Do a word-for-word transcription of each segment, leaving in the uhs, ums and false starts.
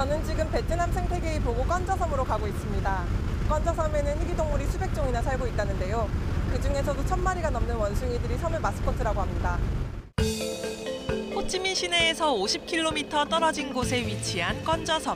저는 지금 베트남 생태계의 보고 건저섬으로 가고 있습니다. 건저섬에는 희귀동물이 수백 종이나 살고 있다는데요. 그중에서도 천 마리가 넘는 원숭이들이 섬의 마스코트라고 합니다. 호치민 시내에서 오십 킬로미터 떨어진 곳에 위치한 건저섬.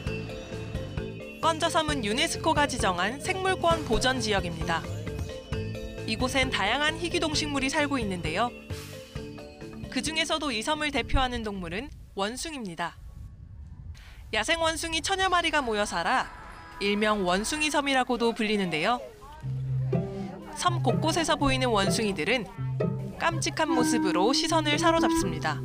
건저섬은 유네스코가 지정한 생물권 보전 지역입니다. 이곳엔 다양한 희귀 동식물이 살고 있는데요. 그중에서도 이 섬을 대표하는 동물은 원숭이입니다. 야생 원숭이 천여 마리가 모여 살아 일명 원숭이 섬이라고도 불리는데요. 섬 곳곳에서 보이는 원숭이들은 깜찍한 모습으로 시선을 사로잡습니다.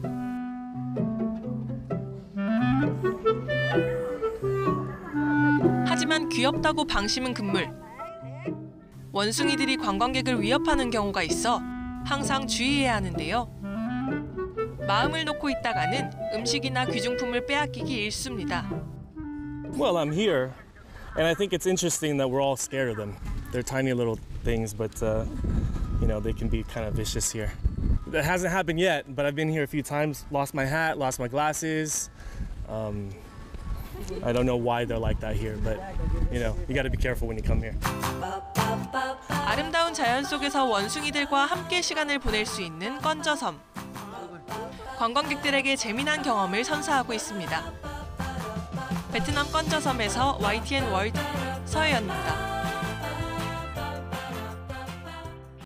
하지만 귀엽다고 방심은 금물. 원숭이들이 관광객을 위협하는 경우가 있어 항상 주의해야 하는데요. 마음을 놓고 있다가는 음식이나 귀중품을 빼앗기기 일쑤입니다. Well, I'm here, and I think it's interesting that we're all scared of them. They're tiny little things, but uh, you know, they can be kind of vicious here. That hasn't happened yet, but I've been here a few times. Lost my hat, lost my glasses. Um, I don't know why they're like that here, but you know, you got to be careful when you come here. 아름다운 자연 속에서 원숭이들과 함께 시간을 보낼 수 있는 건저섬. 관광객들에게 재미난 경험을 선사하고 있습니다. 베트남 건저섬에서 와이티엔 월드 서혜연입니다.